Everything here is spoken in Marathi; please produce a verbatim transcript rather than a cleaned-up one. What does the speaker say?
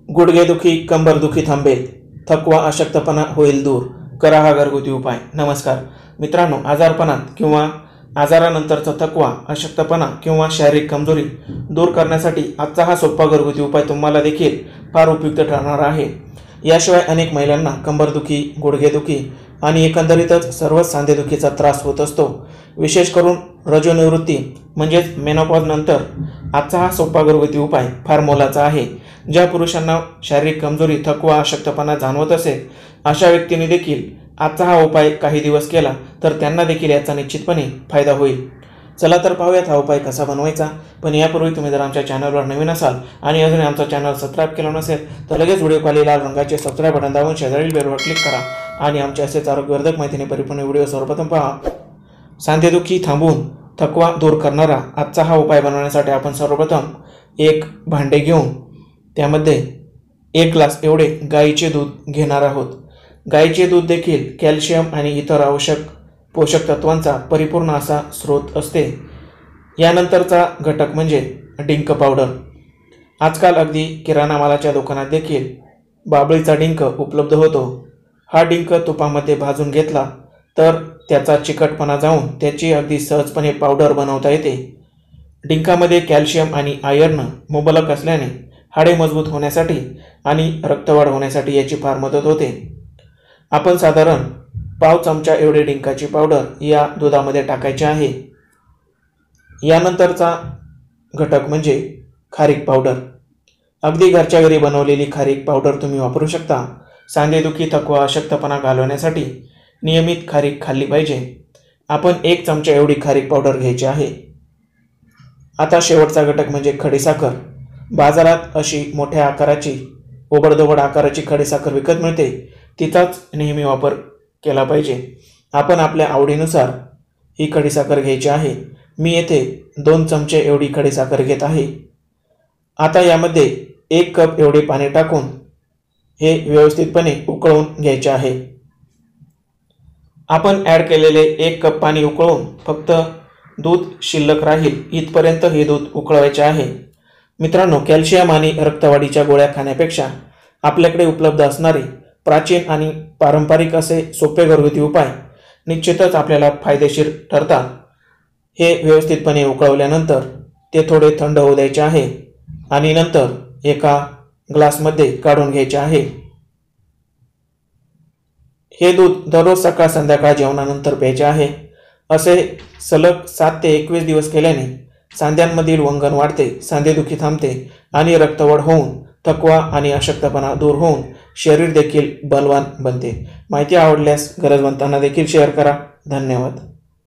गुडघेदुखी, कंबरदुखी थांबेल, थकवा, अशक्तपणा होईल दूर. करा हा घरगुती उपाय. नमस्कार मित्रांनो, आजारपणात किंवा आजारानंतरचा थकवा, अशक्तपणा किंवा शारीरिक कमजोरी दूर करण्यासाठी आजचा हा सोपा घरगुती उपाय तुम्हाला देखील फार उपयुक्त ठरणार आहे. याशिवाय अनेक महिलांना कंबरदुखी, गुडघेदुखी आणि एकंदरीतच सर्वच सांधेदुखीचा त्रास होत असतो. विशेष करून रजोनिवृत्ती म्हणजेच मेनोपॉज नंतर आजचा हा सोपा घरगुती उपाय फार मोलाचा आहे. ज्या पुरुषांना शारीरिक कमजोरी, थकवा, अशक्तपणा जाणवत असेल अशा व्यक्तींनी देखील आजचा हा उपाय काही दिवस केला तर त्यांना देखील याचा निश्चितपणे फायदा होईल. चला तर पाहूयात हा उपाय कसा बनवायचा. पण यापूर्वी तुम्ही जर आमच्या चॅनलवर नवीन असाल आणि अजून आमचा चॅनल सबस्क्राईब केला नसेल तर लगेच व्हिडिओ खाली लाल रंगाचे सबस्क्राईब बटन दाबून शेजारील बेलवर क्लिक करा आणि आमचे असेच आरोग्यवर्धक माहितीने परिपूर्ण व्हिडिओ सर्वप्रथम पहा. सांधेदुखी थांबवून थकवा दूर करणारा आजचा हा उपाय बनवण्यासाठी आपण सर्वप्रथम एक भांडे घेऊन त्यामध्ये एक ग्लास एवढे गाईचे दूध घेणार आहोत. गाईचे दूध देखील कॅल्शियम आणि इतर आवश्यक पोषक तत्वांचा परिपूर्ण असा स्रोत असते. यानंतरचा घटक म्हणजे डिंक पावडर. आजकाल अगदी किराणा मालाच्या दुकानात देखील बाबळीचा डिंक उपलब्ध होतो. हा डिंक तुपामध्ये भाजून घेतला तर त्याचा चिकटपणा जाऊन त्याची अगदी सहजपणे पावडर बनवता येते. डिंकामध्ये कॅल्शियम आणि आयर्न मुबलक असल्याने हाडे मजबूत होण्यासाठी आणि रक्तवाढ होण्यासाठी याची फार मदत होते. आपण साधारण पाव चमचा एवढे डिंकाची पावडर या दुधामध्ये टाकायची आहे. यानंतरचा घटक म्हणजे खारीक पावडर. अगदी घरच्या घरी बनवलेली खारीक पावडर तुम्ही वापरू शकता. सांधेदुखी, थकवा, अशक्तपणा घालवण्यासाठी नियमित खारीक खाल्ली पाहिजे. आपण एक चमचा एवढी खारीक पावडर घ्यायची आहे. आता शेवटचा घटक म्हणजे खडीसाखर. बाजारात अशी मोठ्या आकाराची, ओबडधोबड आकाराची खडीसाखर विकत मिळते. तिचाच नेहमी वापर केला पाहिजे. आपण आपल्या आवडीनुसार ही खडीसाखर घ्यायची आहे. मी येथे दोन चमचे एवढी खडीसाखर घेत आहे. आता यामध्ये एक कप एवढे पाणी टाकून हे व्यवस्थितपणे उकळून घ्यायचे आहे. आपण ॲड केलेले एक कप पाणी उकळून फक्त दूध शिल्लक राहील इथपर्यंत हे दूध उकळवायचे आहे. मित्रांनो, कॅल्शियम आणि रक्तवाढीच्या गोळ्या खाण्यापेक्षा आपल्याकडे उपलब्ध असणारे प्राचीन आणि पारंपरिक असे सोपे घरगुती उपाय निश्चितच आपल्याला फायदेशीर ठरतात. हे व्यवस्थितपणे उकळवल्यानंतर ते थोडे थंड होऊ द्यायचे आहे आणि नंतर एका ग्लासमध्ये काढून घ्यायचे आहे. हे दूध दररोज सकाळ संध्याकाळ जेवणानंतर प्यायचे आहे. असे सलग सात ते एकवीस दिवस केल्याने सांध्यांमधील वंगण वाढते, सांधेदुखी थांबते आणि रक्तवाढ होऊन थकवा आणि अशक्तपणा दूर होऊन शरीर देखील बलवान बनते. माहिती आवडल्यास गरजवंतांना देखील शेअर करा. धन्यवाद.